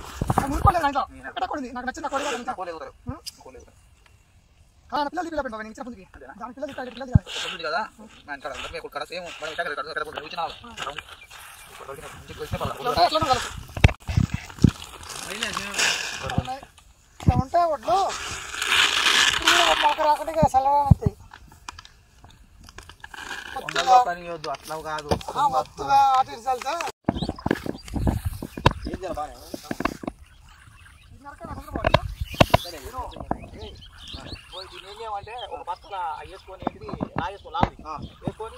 మునుకోలేదు ఇంట్లో ఎక్కడ కొడింది నాకు నచ్చిన కొడి పిల్లలు పిల్లలు పెట్టాను ఇచ్చిన పుంజుకి దాని పిల్లలు పిల్లలు కదా ఉంటే ఒడ్లు మొలక రాకుండా చల్లగా వస్తాయి అట్లా కాదు మొత్తగా అటు చల్లితే ఏమంటే ఒక బత్తల వేసుకొని ఏంటిది రాగేసుకో లాభి వేసుకొని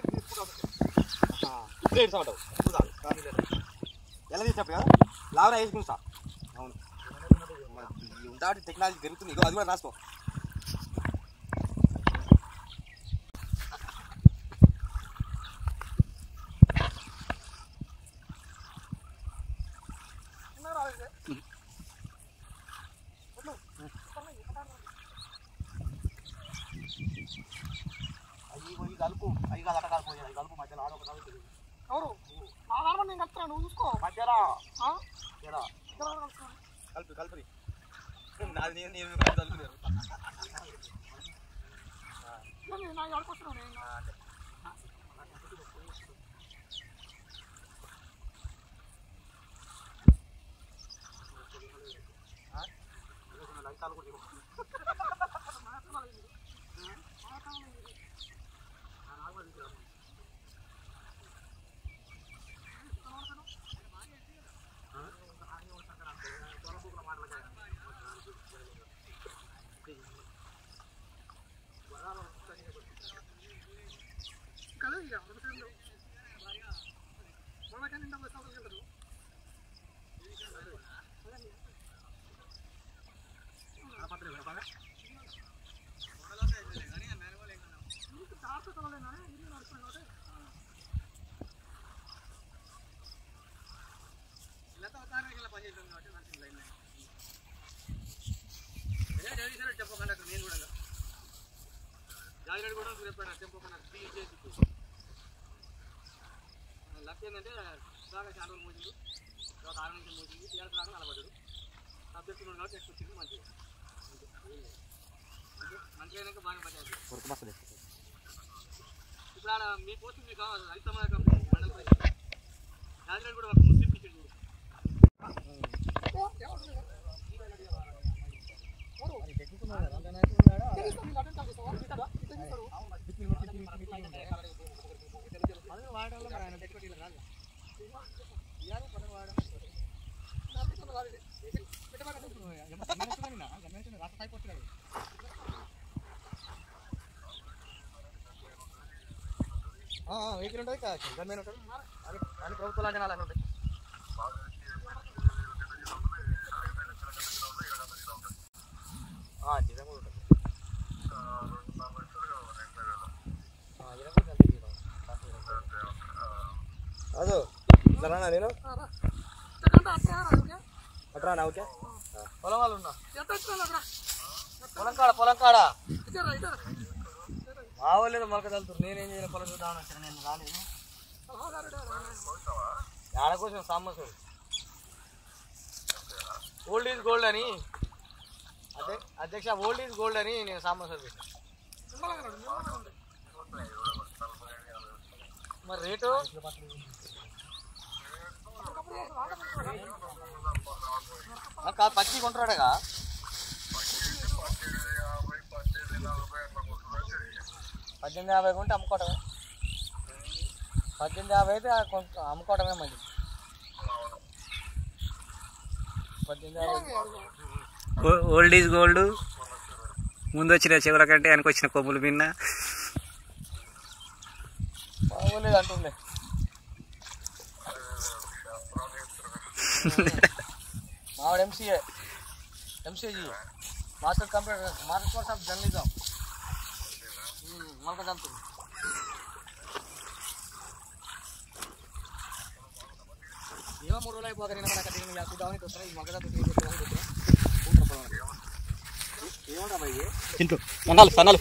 వేసుకుంటావు ఎలా తీసినప్పుడు కదా లావరా వేసుకుంటా అవును ఉంటా టెక్నాలజీ పెరుగుతుంది ఇగో అది కూడా రాసుకో కలుపు అవి కాదు అట్ట కలుపు అది కలుపు మధ్యలో ఆడొక కలుపుతుంది ఎవరు నా దాని నేను కలుపుతాను నువ్వు చూసుకో మధ్యలో కలిపి కలిపి నాది నేను కలుపులేరు నాకు ఆడుకొస్తున్నాను లక్ష్యం ఏంటంటే బాగా చాలా రోజులు మోసింది తర్వాత 6 నుంచి మోసింది తీయాల్సి రాక నిలబడ్డాడు సబ్జెక్ట్ ఉన్నాడు కాబట్టి నెక్స్ట్ వచ్చింది మంచిగా మంచిగా అయినాక బాగా పట్టాలి ఇప్పుడు ఆడ మీ పోస్ట్ మీకు కావాలి రైతు మండల రాజుగారు కూడా ఒక ముస్లిం టీచర్ వెహికల్ ఉంటుంది గవర్నమెంట్ ఉంటుంది అన్ని ప్రభుత్వాలు అంచనాలు అన్నీ ఉంటాయి జీతం కూడా ఉంటుంది అదో ఇట్లా రానా నేను అట్రానా ఓకే పొలం వాళ్ళు ఉన్నా పొలం కాడ మా వాళ్ళు మొలక చల్లుతారు నేనేం చేయాలి పొలం చూద్దామని వచ్చాను నేను రాలేదు ఆడ కోసం సమస్య ఓల్డ్ ఈజ్ గోల్డ్ అని అధ్యక్ష ఓల్డ్ ఈజ్ గోల్డ్ అని నేను సమస్య మరి రేటు పచ్చి కొంటాడుగా 1850 కొంటే అమ్ముకోవటమే 1850 అయితే అమ్ముకోవటమే మంచిది 1850 ఓల్డ్ ఈజ్ గోల్డ్ ముందు వచ్చిన చివర కంటే వెనక వచ్చిన కొమ్ములు పిన్న బాగోలేదు అంటుండే మావాడు ఎంసీఏజీ master computer master course of journalism మొలక చల్లుతుంది ఏమో 3 రోజులు అయిపోగా నేను అక్కడ చూద్దామని వస్తున్నాయి మొలక చల్లుతుంది ఏమంటా భయ్యే తింటూ సన్నాలు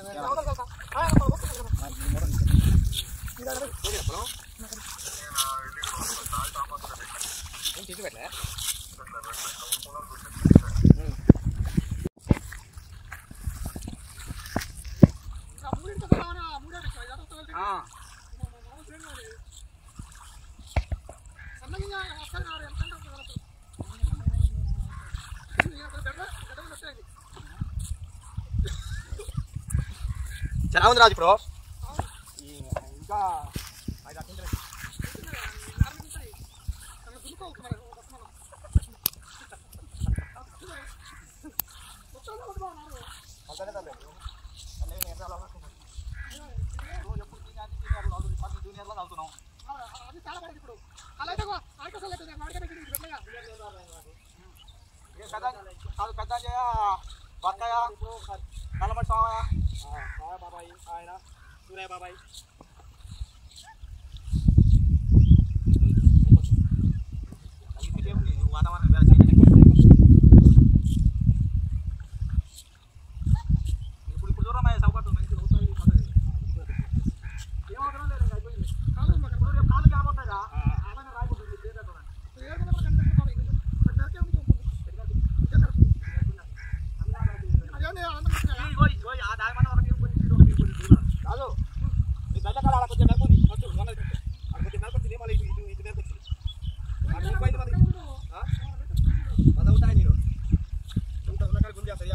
చాలా ఉంది రాజు ఇప్పుడు ఇంకా బక్కయ్య నల్లమట్టి బాబాయ్ ఆయన సూరయ్య బాబాయ్ వాతావరణం ఇప్పుడు దూరం సౌకర్యం మంచిగా అవుతాయి ఏమవుతుందో లేదు అయిపోయింది కాలు కాబోతాయిగా అలానే రాయిపోతుంది కాదు మీ బెల్లకాడ అలా కొంచెం నెలకొంది కొంచెం నెలకొచ్చింది మళ్ళీ ఇది నెలకొచ్చింది అది అవుతాయి నేను ఉన్నకాడ గుంజి చేస్తాయి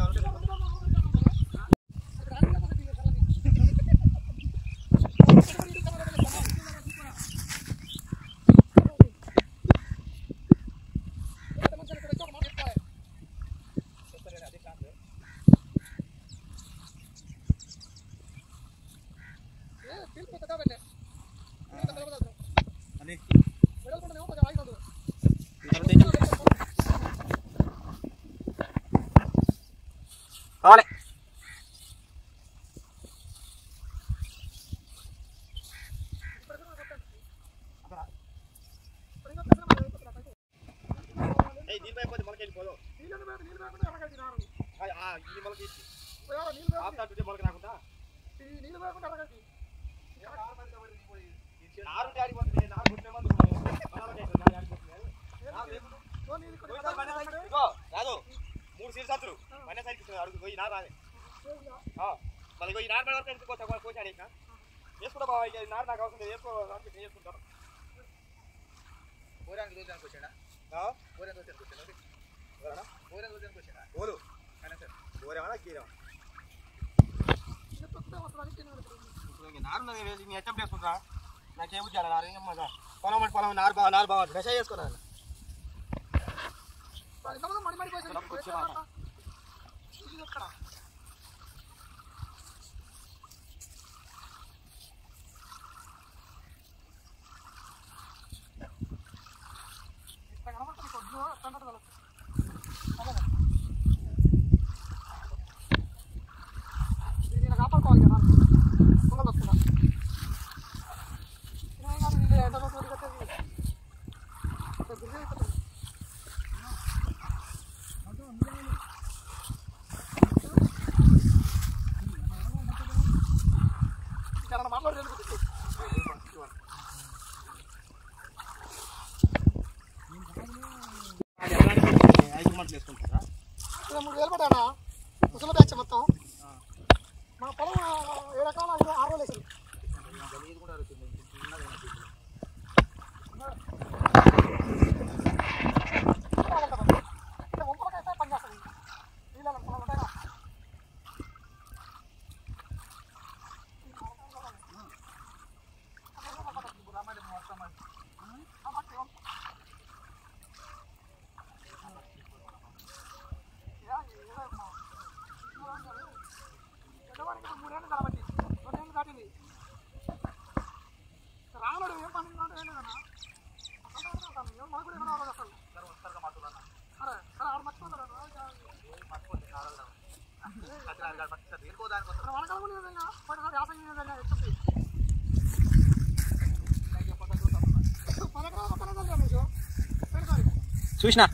కావాలి నీళ్ళు అయిపోతే మొలక వెళ్ళిపోదు మొలక మొలక రాకుండా రాదు 3 సీట్లు సంతులు మనే సైకిల్ అడుగు పోయి నా రాదే మళ్ళీ ఈ నార్మల్ వరకు ఎందుకు కోసాడు ఇంకా వేసుకుంటా బాబా నారు నాకు అవసరం వేసుకుంటారు పోరానికి రోజానికి వచ్చాడా పోరే రోజానికి వచ్చాడు పోరే రోజానికి వచ్చాడా ఓలు అయినా సార్ పోరేమా గీరేమా నారు నీ హెచ్చప్ చేసుకుంటా నాకేం ఉద్యాల నారు పొలం నారు బాగా మెసేజ్ చేసుకున్నాను చూసినా